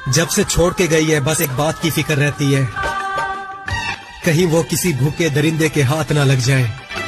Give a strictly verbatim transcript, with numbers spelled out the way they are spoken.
जब से छोड़ के गई है बस एक बात की फिक्र रहती है, कहीं वो किसी भूखे दरिंदे के हाथ ना लग जाए।